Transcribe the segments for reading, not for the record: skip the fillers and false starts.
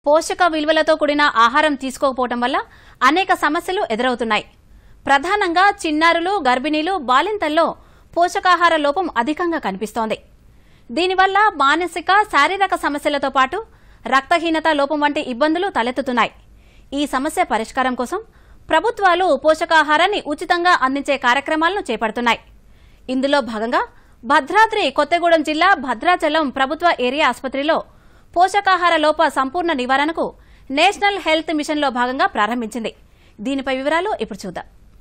పోషక విలువలతో కూడిన ఆహారం తీసుకోకపోవడం వల్ల అనేక సమస్యలు ఎదురవుతున్నాయి. ప్రధానంగా చిన్నారులు, గర్భిణీలు, బాలింతల్లో పోషకాహార లోపం అధికంగా కనిపిస్తోంది. దీనివల్ల మానసిక, శారీరక సమస్యలతో పాటు రక్తహీనత లోపం వంటి ఇబ్బందులు తలెత్తుతున్నాయి. ఈ సమస్య పరిష్కారం కోసం ప్రభుత్వాలు పోషకాహారాన్ని ఉచితంగా అందించే కార్యక్రమాలను చేపడుతున్నాయి. ఇందులో భాగంగా భద్రాద్రి కొత్తగూడెం జిల్లా భద్రాచలం ప్రభుత్వ ఏరియా ఆసుపత్రిలో పోషకాహార లోప సంపూర్ణ నివారణకు నేషనల్ హెల్త్ మిషన్లో భాగంగా ప్రారంభించింది. దీనిపై వివరాలు ఇప్పుడు చూద్దాం.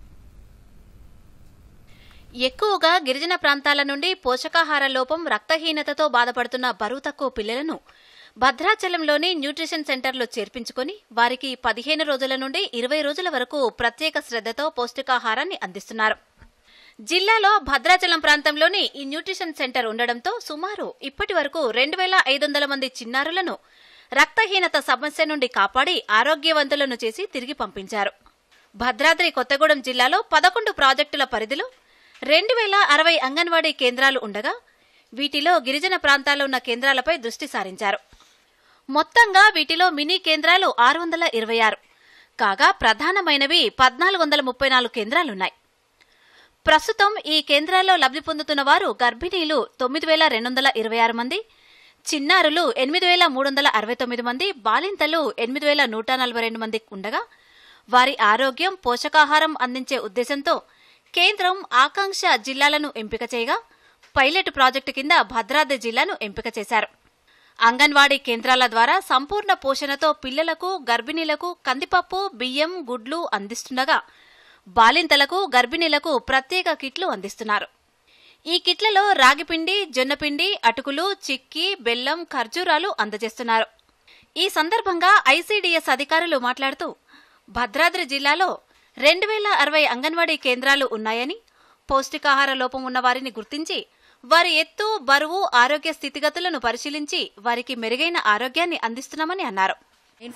ఎక్కువగా గిరిజన ప్రాంతాల నుండి పోషకాహార లోపం, రక్తహీనతతో బాధపడుతున్న బరువు తక్కువ పిల్లలను భద్రాచలంలోని న్యూట్రిషన్ సెంటర్లో చేర్పించుకుని వారికి 15 రోజుల నుండి 20 రోజుల వరకు ప్రత్యేక శ్రద్ధతో పౌష్టికాహారాన్ని అందిస్తున్నారు. జిల్లాలో భద్రాచలం ప్రాంతంలోని ఈ న్యూట్రిషన్ సెంటర్ ఉండడంతో సుమారు ఇప్పటి వరకు 2500 మంది చిన్నారులను రక్తహీనత సమస్య నుండి కాపాడి ఆరోగ్యవంతులను చేసి తిరిగి పంపించారు. భద్రాద్రి కొత్తగూడెం జిల్లాలో 11 ప్రాజెక్టుల పరిధిలో 2060 అంగన్వాడీ కేంద్రాలు ఉండగా వీటిలో గిరిజన ప్రాంతాల్లో ఉన్న కేంద్రాలపై దృష్టి సారించారు. మొత్తంగా వీటిలో మినీ కేంద్రాలు 626 కాగా ప్రధానమైనవి 1434 కేంద్రాలున్నాయి. ప్రస్తుతం ఈ కేంద్రాల్లో లబ్ధి పొందుతున్న వారు గర్భిణీలు 9226 మంది, చిన్నారులు 8369 మంది, బాలింతలు 8142 మంది ఉండగా వారి ఆరోగ్యం, పోషకాహారం అందించే ఉద్దేశంతో కేంద్రం ఆకాంక్ష జిల్లాలను ఎంపిక చేయగా పైలట్ ప్రాజెక్టు కింద భద్రాద్రి జిల్లాను ఎంపిక చేశారు. అంగన్వాడీ కేంద్రాల ద్వారా సంపూర్ణ పోషణతో పిల్లలకు, గర్భిణీలకు కందిపప్పు, బియ్యం, గుడ్లు అందిస్తుండగా బాలింతలకు, గర్భిణీలకు ప్రత్యేక కిట్లు అందిస్తున్నారు. ఈ కిట్లలో రాగిపిండి, జొన్నపిండి, అటుకులు, చిక్కీ, బెల్లం, ఖర్జూరాలు అందజేస్తున్నారు. ఈ సందర్భంగా ఐసీడీఎస్ అధికారులు మాట్లాడుతూ భద్రాద్రి జిల్లాలో 2060 అంగన్వాడీ కేంద్రాలు ఉన్నాయని, పౌష్టికాహార లోపం ఉన్న వారిని గుర్తించి వారి ఎత్తు, బరువు, ఆరోగ్య స్థితిగతులను పరిశీలించి వారికి మెరుగైన ఆరోగ్యాన్ని అందిస్తున్నామని అన్నారు. The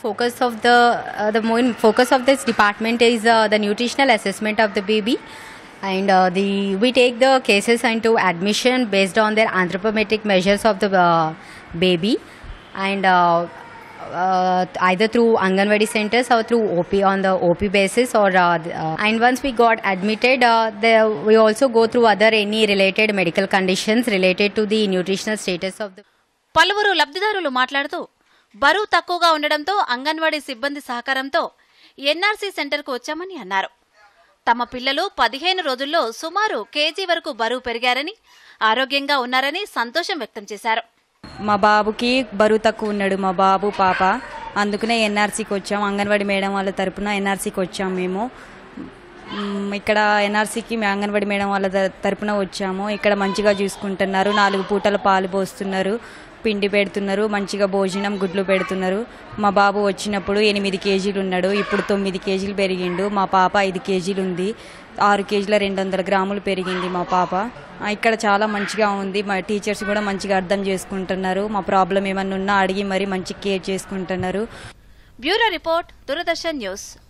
main focus of this department is the nutritional assessment of the baby, and we take the cases into admission based on their anthropometric measures of the baby, and either through Anganwadi centers or through OP on the OP basis, or and once we got admitted, we also go through any related medical conditions related to the nutritional status of the. పలువురు లబ్ధిదారులు మాట్లాడుతూ బరువు తక్కువగా ఉండడంతో అంగన్వాడీ సిబ్బంది సహకారంతో NRC సెంటర్కు వచ్చామని అన్నారు. తమ పిల్లలు 15 రోజుల్లో సుమారు కేజీ వరకు బరువు పెరిగారని, ఆరోగ్యంగా ఉన్నారని సంతోషం వ్యక్తం చేశారు. మా బాబుకి బరువు తక్కువ ఉన్నాడు, మా బాబు పాప, అందుకనే ఎన్ఆర్సీకి వచ్చాము. అంగన్వాడీ మేడం వాళ్ళ తరపున ఎన్ఆర్సీకి వచ్చాము. మేము ఇక్కడ ఎన్ఆర్సీకి అంగన్వాడీ మేడం వాళ్ళ తరపున వచ్చాము. ఇక్కడ మంచిగా చూసుకుంటున్నారు, 4 పూటల పాలు పోస్తున్నారు, పిండి పెడుతున్నారు, మంచిగా భోజనం, గుడ్లు పెడుతున్నారు. మా బాబు వచ్చినప్పుడు 8 కేజీలు ఉన్నాడు, ఇప్పుడు 9 కేజీలు పెరిగిండు. మా పాప 5 కేజీలు ఉంది, 6 కేజీల 200 గ్రాములు పెరిగింది మా పాప. ఇక్కడ చాలా మంచిగా ఉంది. మా టీచర్స్ కూడా మంచిగా అర్థం చేసుకుంటున్నారు. మా ప్రాబ్లం ఏమన్నా ఉన్నా అడిగి మరి మంచి కేర్ చేసుకుంటున్నారు. Bureau report, Doordarshan news.